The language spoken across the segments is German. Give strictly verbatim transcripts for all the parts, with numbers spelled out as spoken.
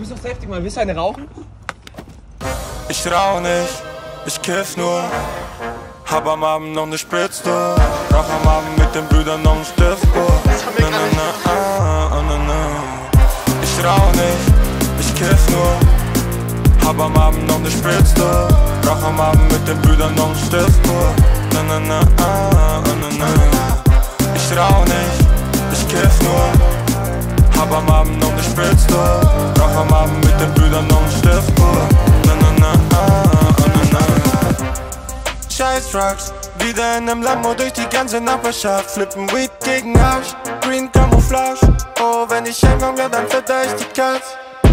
bist doch safety, Mann. Willst du eine rauchen? Ich rauch nicht, ich kiff nur. Hab am Abend noch ne Spritze, rauch am Abend mit den Brüdern noch n Stift. Na, na, na, ah, ah, na, na. Ich rauch nicht, ich kiff nur. Hab am Abend noch ne Spritze, rauch am Abend mit den Brüdern noch n Stift. Na, na, na, ah, ah, na, na. Ich rauch nicht, ich kiff nur. Hab am Abend noch ne Spritze, rauch am Abend mit den Brüdern noch n Stift. Na, na, na, ah, ah, na, na. Scheiß Drugs, wieder in nem Lambo durch die ganze Nachbarschaft. Flippen Weed gegen Arsch, Green Camouflage. Oh, wenn ich heimkomm, ja dann verteil ich die Katz.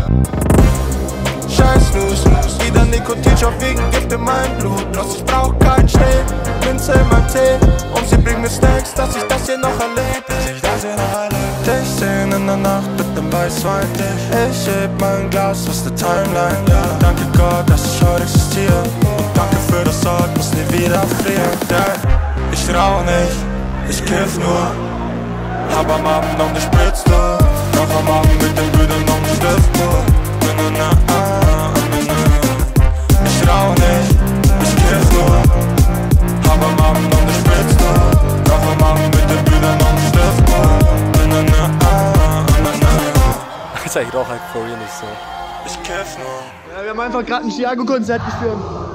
Scheiß Snooze, wieder Nikotinstoff wegen Gift in meinem Blut. Bloß ich brauch keinen Schnee, Minze in meinem Tee. Und sie bringt mir Snacks, dass ich das hier noch erleb. Bis ich das hier noch erleb. Dich sehen in der Nacht mit dem Weißwein. Ich heb mein Glas aus der Timeline. Ja, danke Gott, dass ich heute existiere. Und danke für das Ort, muss nie wieder frieren. Yeah. Ich rauch nicht, ich kiff nur. Hab am Abend noch ne Spritze, rauch am Abend mit den Brüdern noch n Stift. Na, na, na, ah, na, na. Ich rauch nicht, ich kiff nur. Hab am Abend noch ne Spritze, rauch am Abend mit den Brüdern noch n Stift. Na, na, na, ah, na, na. Ich rauch halt for real nicht so. Ich kiff nur. Ja, wir haben einfach gerade ein Chiago-Konzert gespielt.